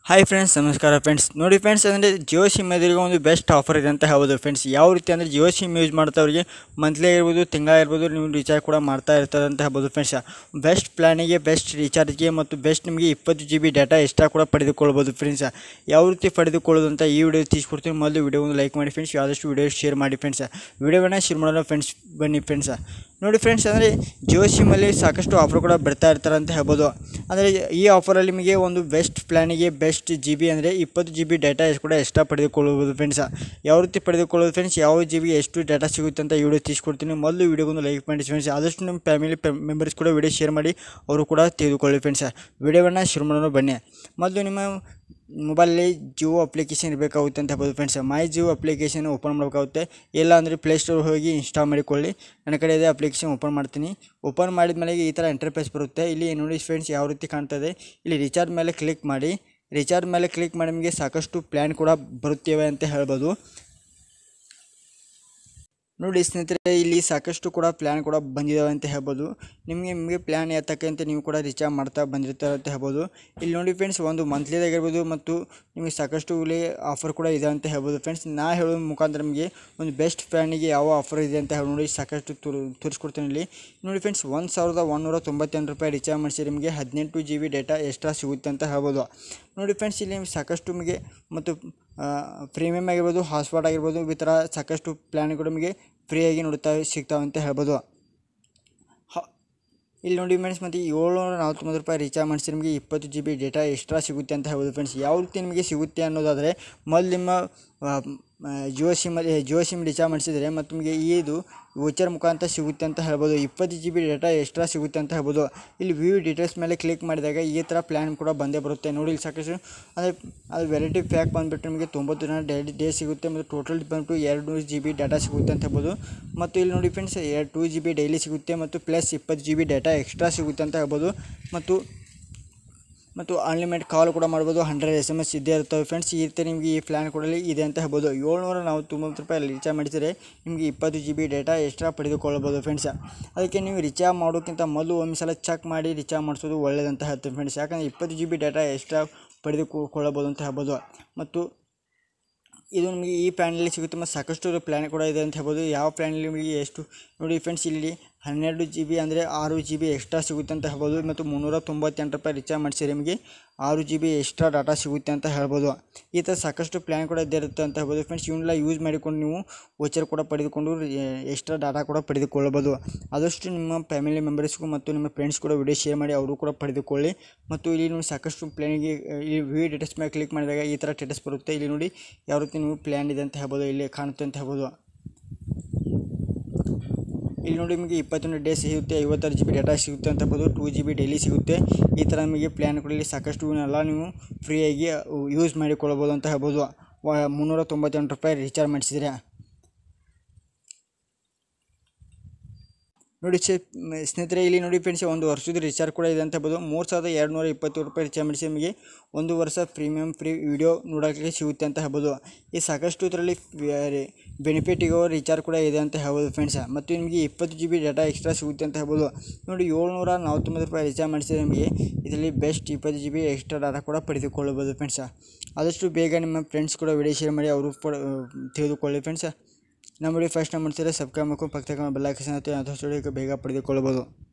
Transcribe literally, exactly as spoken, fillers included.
Hi friends, ನಮಸ್ಕಾರ friends. ನೋಡಿ friends, ಅಂದರೆ ಜಿಯೋ ಸಿಮ್ ಎದುರಿಗೆ ಒಂದು ಬೆಸ್ಟ್ ಆಫರ್ ಇದೆ ಅಂತ ಹೇಳ್ಬೋದು ಫ್ರೆಂಡ್ಸ್. ಯಾವ ರೀತಿ ಅಂದರೆ ಜಿಯೋ ಸಿಮ್ ಯೂಸ್ ಮಾಡ್ತವ್ರಿಗೆ ಮಂತ್ಲಿ ಇರ್ಬೋದು, ತಿಂಗಳಿರ್ಬೋದು, ನೀವು ರೀಚಾರ್ಜ್ ಕೂಡ ಮಾಡ್ತಾ ಇರ್ತಾರೆ ಅಂತ ಹೇಳ್ಬೋದು ಫ್ರೆಂಡ್ಸ್. ಬೆಸ್ಟ್ ಪ್ಲಾನಿಗೆ, ಬೆಸ್ಟ್ ರೀಚಾರ್ಜ್ಗೆ ಮತ್ತು ಬೆಸ್ಟ್ ನಿಮಗೆ ಇಪ್ಪತ್ತು ಜಿ ಬಿ ಡಾಟಾ ಎಕ್ಸ್ಟ್ರಾ ಕೂಡ ಪಡೆದುಕೊಳ್ಬೋದು ಫ್ರೆಂಡ್ಸ್. ಯಾವ ರೀತಿ ಪಡೆದುಕೊಳ್ಳೋದು ಅಂತ ಈ ವಿಡಿಯೋ ತಿಳಿಸ್ಕೊಡ್ತೀನಿ. ಮೊದಲು ವಿಡಿಯೋವನ್ನು ಲೈಕ್ ಮಾಡಿ ಫ್ರೆಂಡ್ಸ್, ಆದಷ್ಟು ವಿಡಿಯೋ ಶೇರ್ ಮಾಡಿ ಫ್ರೆಂಡ್ಸ್. ವಿಡಿಯೋವನ್ನು ಶೇರ್ ಮಾಡೋಣ ಫ್ರೆಂಡ್ಸ್, ಬನ್ನಿ ಫ್ರೆಂಡ್ಸ್. ನೋಡಿ ಫ್ರೆಂಡ್ಸ್, ಅಂದರೆ ಜಿಯೋ ಸಿಮ್ಮಲ್ಲಿ ಸಾಕಷ್ಟು ಆಫರ್ ಕೂಡ ಬರ್ತಾ ಇರ್ತಾರೆ ಅಂತ ಹೇಳ್ಬೋದು. ಅಂದರೆ ಈ ಆಫರಲ್ಲಿ ನಿಮಗೆ ಒಂದು ಬೆಸ್ಟ್ ಪ್ಲಾನಿಗೆ ಬೆಸ್ಟ್ ಜಿ ಬಿ ಅಂದರೆ ಇಪ್ಪತ್ತು ಜಿ ಬಿ ಡಾಟಾ ಕೂಡ ಎಕ್ಸ್ಟ್ರಾ ಪಡೆದುಕೊಳ್ಳಬಹುದು ಫ್ರೆಂಡ್ಸ್. ಯಾವ ರೀತಿ ಪಡೆದುಕೊಳ್ಳೋದು ಫ್ರೆಂಡ್ಸ್, ಯಾವ ಜಿ ಬಿ ಎಷ್ಟು ಡಾಟಾ ಸಿಗುತ್ತೆ ಅಂತ ಈ ವಿಡಿಯೋ ತಿಳಿಸ್ಕೊಡ್ತೀನಿ. ಮೊದಲು ವಿಡಿಯೋಗೊಂದು ಲೈಕ್ ಮಾಡಿ ಫ್ರೆಂಡ್ಸ್, ಆದಷ್ಟು ನಿಮ್ಮ ಫ್ಯಾಮಿಲಿ ಮೆಂಬರ್ಸ್ ಕೂಡ ವಿಡಿಯೋ ಶೇರ್ ಮಾಡಿ ಅವರು ಕೂಡ ತೆಗೆದುಕೊಳ್ಳಿ ಫ್ರೆಂಡ್ಸ್. ವಿಡಿಯೋವನ್ನು ಶುರು ಮಾಡೋಣ ಬನ್ನಿ. ಮೊದಲು ನಿಮ್ಮ ಮೊಬೈಲಲ್ಲಿ ಜಿಯೋ ಅಪ್ಲಿಕೇಶನ್ ಇರಬೇಕಾಗುತ್ತೆ ಅಂತ ಹೇಳ್ಬೋದು friends. My Jio application open ಮಾಡಬೇಕಾಗುತ್ತೆ. ಇಲ್ಲ ಅಂದರೆ ಪ್ಲೇಸ್ಟೋರ್ ಹೋಗಿ ಇನ್ಸ್ಟಾಲ್ ಮಾಡಿಕೊಳ್ಳಿ. ನನ್ನ ಕಡೆ ಇದೆ ಅಪ್ಲಿಕೇಶನ್, ಓಪನ್ ಮಾಡ್ತೀನಿ. ಓಪನ್ ಮಾಡಿದ ಮೇಲೆ ಈ ಥರ ಇಂಟರ್ಫೇಸ್ ಬರುತ್ತೆ. ಇಲ್ಲಿ ನೋಡಿ ಫ್ರೆಂಡ್ಸ್, ಯಾವ ರೀತಿ ಕಾಣ್ತದೆ. ಇಲ್ಲಿ ರೀಚಾರ್ಜ್ ಮೇಲೆ ಕ್ಲಿಕ್ ಮಾಡಿ. ರೀಚಾರ್ಜ್ ಮೇಲೆ ಕ್ಲಿಕ್ ಮಾಡಿ ನಿಮಗೆ ಸಾಕಷ್ಟು ಪ್ಲ್ಯಾನ್ ಕೂಡ ಬರುತ್ತವೆ ಅಂತ ಹೇಳ್ಬೋದು. ನೋಡಿ ಸ್ನೇಹಿತರೆ, ಇಲ್ಲಿ ಸಾಕಷ್ಟು ಕೂಡ ಪ್ಲ್ಯಾನ್ ಕೂಡ ಬಂದಿದ್ದಾವೆ ಅಂತ ಹೇಳ್ಬೋದು. ನಿಮಗೆ ನಿಮಗೆ ಪ್ಲ್ಯಾನ್ ಯಾತಕ್ಕಂತೆ ನೀವು ಕೂಡ ರೀಚಾರ್ಜ್ ಮಾಡ್ತಾ ಬಂದಿರ್ತಾರೆ ಅಂತ ಹೇಳ್ಬೋದು. ಇಲ್ಲಿ ನೋಡಿ ಫ್ರೆಂಡ್ಸ್, ಒಂದು ಮಂತ್ಲಿದಾಗಿರ್ಬೋದು ಮತ್ತು ನಿಮಗೆ ಸಾಕಷ್ಟು ಇಲ್ಲಿ ಆಫರ್ ಕೂಡ ಇದೆ ಅಂತ ಹೇಳ್ಬೋದು ಫ್ರೆಂಡ್ಸ್. ನಾ ಹೇಳೋ ಮುಖಾಂತರ ನಿಮಗೆ ಒಂದು ಬೆಸ್ಟ್ ಪ್ಲ್ಯಾನಿಗೆ ಯಾವ ಆಫರ್ ಇದೆ ಅಂತ ಹೇಳಿ ನೋಡಿ ಸಾಕಷ್ಟು ತೋರ್ ತೋರಿಸ್ಕೊಡ್ತೀನಿ. ಇಲ್ಲಿ ನೋಡಿ ಫ್ರೆಂಡ್ಸ್, ಒಂದು ಸಾವಿರದ ಒಂದುನೂರ ತೊಂಬತ್ತೆಂಟು ರೂಪಾಯಿ ರೀಚಾರ್ಜ್ ಮಾಡಿಸಿ ನಿಮಗೆ ಹದಿನೆಂಟು ಜಿ ಬಿ ಡೇಟಾ ಎಕ್ಸ್ಟ್ರಾ ಸಿಗುತ್ತೆ ಅಂತ ಹೇಳ್ಬೋದು. ನೋಡಿ ಫ್ರೆಂಡ್ಸ್, ಇಲ್ಲಿ ಸಾಕಷ್ಟು ನಿಮಗೆ ಮತ್ತು ಪ್ರೀಮಿಯಮ್ ಆಗಿರ್ಬೋದು, ಹಾಟ್ಸ್ಪಾಟ್ ಆಗಿರ್ಬೋದು, ಈ ಥರ ಸಾಕಷ್ಟು ಪ್ಲ್ಯಾನ್ಗಳು ನಿಮಗೆ ಫ್ರೀಯಾಗಿ ನೋಡ್ತಾ ಸಿಗ್ತಾವೆ ಅಂತ ಹೇಳ್ಬೋದು. ಹ ಇಲ್ಲಿ ನೋಡಿ ಫ್ರೆಂಡ್ಸ್, ಮತ್ತು ಏಳ್ನೂರ ನಲ್ವತ್ತೊಂಬತ್ತು ರೂಪಾಯಿ ರೀಚಾರ್ಜ್ ಮಾಡಿಸಿ ನಿಮಗೆ ಇಪ್ಪತ್ತು ಜಿ ಬಿ ಡೇಟಾ ಎಕ್ಸ್ಟ್ರಾ ಸಿಗುತ್ತೆ ಅಂತ ಹೇಳ್ಬೋದು ಫ್ರೆಂಡ್ಸ್. ಯಾವ ರೀತಿ ನಿಮಗೆ ಸಿಗುತ್ತೆ ಅನ್ನೋದಾದರೆ, ಮೊದಲು ನಿಮ್ಮ ಜಿಯೋ ಸಿಮ್ಮಲ್ಲಿ ಜಿಯೋ ಸಿಮ್ ರೀಚಾರ್ಜ್ ಮಾಡಿಸಿದರೆ ಮತ್ತು ನಿಮಗೆ ಇದು ವೋಚರ್ ಮುಖಾಂತರ ಸಿಗುತ್ತೆ ಅಂತ ಹೇಳ್ಬೋದು. ಇಪ್ಪತ್ತು ಜಿ ಬಿ ಡೇಟಾ ಎಕ್ಸ್ಟ್ರಾ ಸಿಗುತ್ತೆ ಅಂತ ಹೇಳ್ಬೋದು. ಇಲ್ಲಿ ವ್ಯೂ ಡೀಟೇಲ್ಸ್ ಮೇಲೆ ಕ್ಲಿಕ್ ಮಾಡಿದಾಗ ಈ ಥರ ಪ್ಲ್ಯಾನ್ ಕೂಡ ಬಂದೇ ಬರುತ್ತೆ. ನೋಡಿ ಇಲ್ಲಿ ಸಾಕಷ್ಟು ಅಂದರೆ ಅದು ವೆರೈಟಿ ಪ್ಯಾಕ್ ಬಂದುಬಿಟ್ಟು ನಿಮಗೆ ತೊಂಬತ್ತು ದಿನ ಡೇ ಡೇ ಸಿಗುತ್ತೆ ಮತ್ತು ಟೋಟಲ್ ಬಂದುಬಿಟ್ಟು ಎರಡು ನೂರು ಜಿ ಬಿ ಡಾಟಾ ಸಿಗುತ್ತೆ ಅಂತ ಹೇಳ್ಬೋದು. ಮತ್ತು ಇಲ್ಲಿ ನೋಡಿ ಫ್ರೆಂಡ್ಸ್, ಎರಡು ಟೂ ಜಿ ಬಿ ಡೈಲಿ ಸಿಗುತ್ತೆ ಮತ್ತು ಪ್ಲಸ್ ಇಪ್ಪತ್ತು ಜಿ ಬಿ ಡಾಟಾ ಎಕ್ಸ್ಟ್ರಾ ಸಿಗುತ್ತೆ ಅಂತ ಹೇಳ್ಬೋದು. ಮತ್ತು ಮತ್ತು ಅನ್ಲಿಮಿಟೆಡ್ ಕಾಲ್ ಕೂಡ ಮಾಡ್ಬೋದು. ಹಂಡ್ರೆಡ್ ಎಸ್ ಎಮ್ ಎಸ್ ಇದ್ದೇ ಇರ್ತವೆ ಫ್ರೆಂಡ್ಸ್. ಈ ರೀತಿ ನಿಮಗೆ ಈ ಪ್ಲ್ಯಾನ್ ಕೊಡಲಿ ಇದೆ ಅಂತ ಹೇಳ್ಬೋದು. ಏಳ್ನೂರ ನಲ್ವತ್ತೊಂಬತ್ತು ರೂಪಾಯಿ ರೀಚಾರ್ಜ್ ಮಾಡಿದರೆ ನಿಮಗೆ ಇಪ್ಪತ್ತು ಜಿ ಬಿ ಡೇಟಾ ಎಕ್ಸ್ಟ್ರಾ ಪಡೆದುಕೊಳ್ಳಬಹುದು ಫ್ರೆಂಡ್ಸ್. ಅದಕ್ಕೆ ನೀವು ರೀಚಾರ್ಜ್ ಮಾಡೋಕ್ಕಿಂತ ಮೊದಲು ಒಂದು ಸಲ ಚೆಕ್ ಮಾಡಿ ರೀಚಾರ್ಜ್ ಮಾಡಿಸೋದು ಒಳ್ಳೆಯದಂತ ಹೇಳ್ತೀವಿ ಫ್ರೆಂಡ್ಸ್. ಯಾಕಂದರೆ ಇಪ್ಪತ್ತು ಜಿ ಬಿ ಡೇಟಾ ಎಕ್ಸ್ಟ್ರಾ ಪಡೆದುಕೊಳ್ಳಬಹುದು ಅಂತ ಹೇಳ್ಬೋದು. ಮತ್ತು ಇದು ನಿಮಗೆ ಈ ಪ್ಲ್ಯಾನಲ್ಲಿ ಸಿಗುತ್ತೆ ಮತ್ತು ಸಾಕಷ್ಟು ಪ್ಲ್ಯಾನ್ ಕೂಡ ಇದೆ ಅಂತ ಹೇಳ್ಬೋದು. ಯಾವ ಪ್ಲ್ಯಾನಲ್ಲಿ ನಿಮಗೆ ಎಷ್ಟು ನೋಡಿ ಫ್ರೆಂಡ್ಸ್, ಇಲ್ಲಿ ಹನ್ನೆರಡು ಜಿ ಬಿ ಅಂದರೆ ಆರು ಜಿ ಬಿ ಎಕ್ಸ್ಟ್ರಾ ಸಿಗುತ್ತೆ ಅಂತ ಹೇಳ್ಬೋದು. ಮತ್ತು ಮುನ್ನೂರ ತೊಂಬತ್ತೆಂಟು ರೂಪಾಯಿ ರೀಚಾರ್ಜ್ ಮಾಡಿಸಿದ್ರೆ ನಿಮಗೆ ಆರು ಜಿ ಬಿ ಎಕ್ಸ್ಟ್ರಾ ಡಾಟಾ ಸಿಗುತ್ತೆ ಅಂತ ಹೇಳ್ಬೋದು. ಈ ಥರ ಸಾಕಷ್ಟು ಪ್ಲ್ಯಾನ್ ಕೂಡ ಇದ್ದೇ ಇರುತ್ತೆ ಅಂತ ಹೇಳ್ಬೋದು ಫ್ರೆಂಡ್ಸ್. ಇವನ್ನೆಲ್ಲ ಯೂಸ್ ಮಾಡಿಕೊಂಡು ನೀವು ವೋಚರ್ ಕೂಡ ಪಡೆದುಕೊಂಡು ಎಕ್ಸ್ಟ್ರಾ ಡಾಟಾ ಕೂಡ ಪಡೆದುಕೊಳ್ಳಬಹುದು. ಆದಷ್ಟು ನಿಮ್ಮ ಫ್ಯಾಮಿಲಿ ಮೆಂಬರ್ಸ್ಗೂ ಮತ್ತು ನಿಮ್ಮ ಫ್ರೆಂಡ್ಸ್ ಕೂಡ ವಿಡಿಯೋ ಶೇರ್ ಮಾಡಿ ಅವರು ಕೂಡ ಪಡೆದುಕೊಳ್ಳಿ. ಮತ್ತು ಇಲ್ಲಿ ನೀವು ಸಾಕಷ್ಟು ಪ್ಲ್ಯಾನಿಗೆ ಇಲ್ಲಿ ವ್ಯೂ ಡೀಟೇಲ್ಸ್ ಮೇಲೆ ಕ್ಲಿಕ್ ಮಾಡಿದಾಗ ಈ ಥರ ಸ್ಟೇಟಸ್ ಬರುತ್ತೆ. ಇಲ್ಲಿ ನೋಡಿ ಯಾವ ರೀತಿ ನೀವು ಪ್ಲ್ಯಾನ್ ಇದೆ ಅಂತ ಹೇಳ್ಬೋದು, ಇಲ್ಲಿ ಕಾಣುತ್ತೆ ಅಂತ ಹೇಳ್ಬೋದು. ಇಲ್ಲಿ ನೋಡಿ ನಿಮಗೆ ಇಪ್ಪತ್ತೊಂದು ಡೇ ಸಿಗುತ್ತೆ, ಐವತ್ತಾರು ಜಿ ಬಿ ಡಾಟಾ ಸಿಗುತ್ತೆ ಅಂತ ಹೇಳ್ಬೋದು. ಟೂ ಜಿ ಬಿ ಡೈಲಿ ಸಿಗುತ್ತೆ. ಈ ಥರ ನಿಮಗೆ ಪ್ಲ್ಯಾನ್ಗಳಲ್ಲಿ ಸಾಕಷ್ಟು ಇವನ್ನೆಲ್ಲ ನೀವು ಫ್ರೀಯಾಗಿ ಯೂಸ್ ಮಾಡಿಕೊಳ್ಳಬೋದು ಅಂತ ಹೇಳ್ಬೋದು. ಮುನ್ನೂರ ತೊಂಬತ್ತೆಂಟು ರೂಪಾಯಿ ರೀಚಾರ್ಜ್ ಮಾಡಿಸಿದರೆ ನೋಡಿ ಸ್ನೇಹಿತರೆ, ಇಲ್ಲಿ ನೋಡಿ ಫ್ರೆಂಡ್ಸ್, ಒಂದು ವರ್ಷದ ರೀಚಾರ್ಜ್ ಕೂಡ ಇದೆ ಅಂತ ಹೇಳ್ಬೋದು. ಮೂರು ಸಾವಿರದ ಎರಡು ನೂರ ಇಪ್ಪತ್ತೇಳು ರೂಪಾಯಿ ರೀಚಾರ್ಜ್ ಮಾಡಿಸಿ ನಿಮಗೆ ಒಂದು ವರ್ಷ ಪ್ರೀಮಿಯಮ್ ಫ್ರೀ ವಿಡಿಯೋ ನೋಡೋಕ್ಕೆ ಸಿಗುತ್ತೆ ಅಂತ ಹೇಳ್ಬೋದು. ಈ ಸಾಕಷ್ಟು ಇದರಲ್ಲಿ ಬೆನಿಫಿಟ್ ಇರೋ ರೀಚಾರ್ಜ್ ಕೂಡ ಇದೆ ಅಂತ ಹೇಳ್ಬೋದು ಫ್ರೆಂಡ್ಸ್. ಮತ್ತು ನಿಮಗೆ ಇಪ್ಪತ್ತು ಜಿ ಬಿ ಡಾಟಾ ಎಕ್ಸ್ಟ್ರಾ ಸಿಗುತ್ತೆ ಅಂತ ಹೇಳ್ಬೋದು. ನೋಡಿ ಏಳ್ನೂರ ನಲ್ವತ್ತೊಂಬತ್ತು ರೂಪಾಯಿ ರೀಚಾರ್ಜ್ ಮಾಡಿಸಿದರೆ ನಿಮಗೆ ಇದರಲ್ಲಿ ಬೆಸ್ಟ್ ಇಪ್ಪತ್ತು ಜಿ ಬಿ ಎಕ್ಸ್ಟ್ರಾ ಡಾಟಾ ಕೂಡ ಪಡೆದುಕೊಳ್ಳಬಹುದು ಫ್ರೆಂಡ್ಸ್. ಆದಷ್ಟು ಬೇಗ ನಿಮ್ಮ ಫ್ರೆಂಡ್ಸ್ ಕೂಡ ವಿಡಿಯೋ ಶೇರ್ ಮಾಡಿ ಅವರು ಕೂಡ ತೆಗೆದುಕೊಳ್ಳಿ ಫ್ರೆಂಡ್ಸ್. ನಮ್ಮ ವಿಡಿಯೋ ಫಸ್ಟ್ ಟೈಮ್ ಮಾಡ್ತಿದ್ರೆ ಸಬ್ಸ್ಕ್ರೈಬ್ ಮಾಡ್ಕೊಂಡು ಪಕ್ಕದ ಬೆಲ್ ಐಕಾನ್ ಒತ್ತಿ, ಆದಷ್ಟು ಬೇಗ ಪಡೆದುಕೊಳ್ಳಬಹುದು.